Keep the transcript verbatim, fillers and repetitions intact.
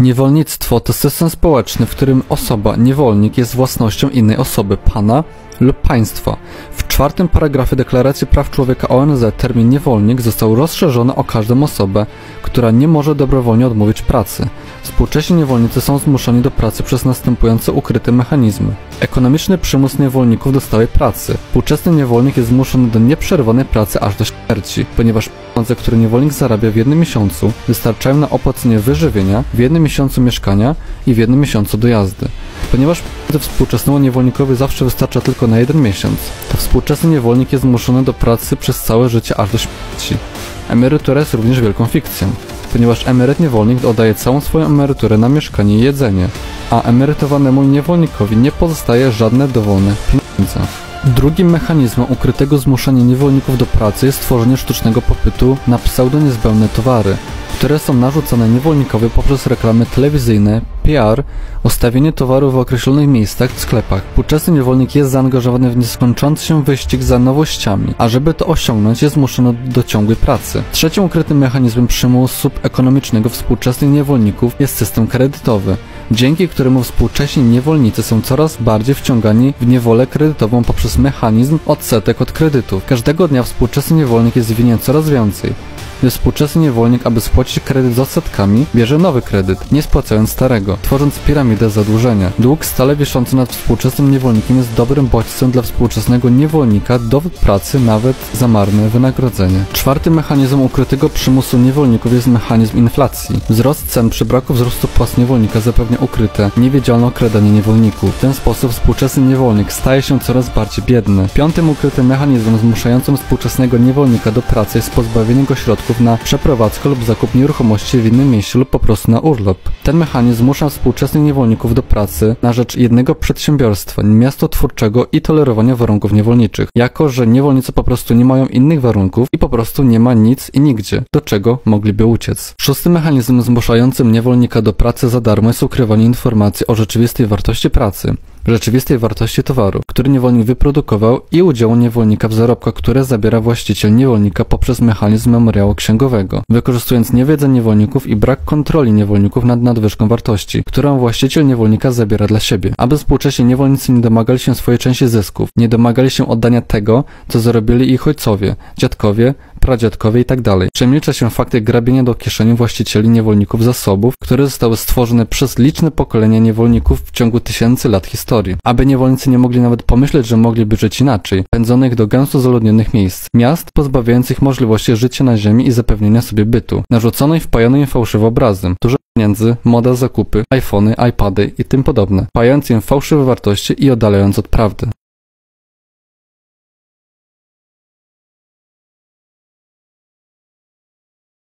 Niewolnictwo to system społeczny, w którym osoba, niewolnik, jest własnością innej osoby, pana lub państwa. W czwartym paragrafie Deklaracji Praw Człowieka O N Z termin niewolnik został rozszerzony o każdą osobę, która nie może dobrowolnie odmówić pracy. Współcześni niewolnicy są zmuszani do pracy przez następujące ukryte mechanizmy. Ekonomiczny przymus niewolników do stałej pracy. Współczesny niewolnik jest zmuszony do nieprzerwanej pracy aż do śmierci, ponieważ pieniądze, które niewolnik zarabia w jednym miesiącu, wystarczają na opłacenie wyżywienia, w jednym miesiącu mieszkania i w jednym miesiącu dojazdy. Ponieważ współczesnemu niewolnikowi zawsze wystarcza tylko na jeden miesiąc, to współczesny niewolnik jest zmuszony do pracy przez całe życie aż do śmierci. Emerytura jest również wielką fikcją, ponieważ emeryt niewolnik oddaje całą swoją emeryturę na mieszkanie i jedzenie, a emerytowanemu niewolnikowi nie pozostaje żadne dowolne pieniądze. Drugim mechanizmem ukrytego zmuszania niewolników do pracy jest tworzenie sztucznego popytu na pseudo-niezbędne towary, które są narzucane niewolnikowi poprzez reklamy telewizyjne, P R, ustawienie towaru w określonych miejscach w sklepach. Współczesny niewolnik jest zaangażowany w nieskończący się wyścig za nowościami, a żeby to osiągnąć, jest zmuszony do ciągłej pracy. Trzecim ukrytym mechanizmem przymusu ekonomicznego współczesnych niewolników jest system kredytowy, dzięki któremu współcześni niewolnicy są coraz bardziej wciągani w niewolę kredytową poprzez mechanizm odsetek od kredytów. Każdego dnia współczesny niewolnik jest winien coraz więcej. Gdy współczesny niewolnik, aby spłacić kredyt z odsetkami, bierze nowy kredyt, nie spłacając starego, tworząc piramidę zadłużenia. Dług stale wiszący nad współczesnym niewolnikiem jest dobrym bodźcem dla współczesnego niewolnika do pracy nawet za marne wynagrodzenie. Czwarty mechanizm ukrytego przymusu niewolników jest mechanizm inflacji. Wzrost cen przy braku wzrostu płac niewolnika zapewnia ukryte, niewiedzialne okradanie niewolników. W ten sposób współczesny niewolnik staje się coraz bardziej biedny. Piątym ukrytym mechanizmem zmuszającym współczesnego niewolnika do pracy jest pozbawienie go środków na przeprowadzkę lub zakup nieruchomości w innym mieście lub po prostu na urlop. Ten mechanizm zmusza współczesnych niewolników do pracy na rzecz jednego przedsiębiorstwa, miastotwórczego i tolerowania warunków niewolniczych, jako że niewolnicy po prostu nie mają innych warunków i po prostu nie ma nic i nigdzie, do czego mogliby uciec. Szóstym mechanizmem zmuszającym niewolnika do pracy za darmo jest ukrywanie informacji o rzeczywistej wartości pracy, rzeczywistej wartości towaru, który niewolnik wyprodukował i udziału niewolnika w zarobkach, które zabiera właściciel niewolnika poprzez mechanizm memoriału księgowego, wykorzystując niewiedzę niewolników i brak kontroli niewolników nad nadwyżką wartości, którą właściciel niewolnika zabiera dla siebie. Aby współcześnie niewolnicy nie domagali się swojej części zysków, nie domagali się oddania tego, co zarobili ich ojcowie, dziadkowie, pradziadkowie itd. Przemilcza się fakty grabienia do kieszeni właścicieli niewolników zasobów, które zostały stworzone przez liczne pokolenia niewolników w ciągu tysięcy lat historii. Aby niewolnicy nie mogli nawet pomyśleć, że mogliby żyć inaczej, pędzonych do gęsto zaludnionych miejsc, miast pozbawiających możliwości życia na ziemi i zapewnienia sobie bytu. Narzucono i wpajano im fałszywe obrazy, dużo pieniędzy, moda, zakupy, iPhony, iPady i tym podobne, wpajając im fałszywe wartości i oddalając od prawdy.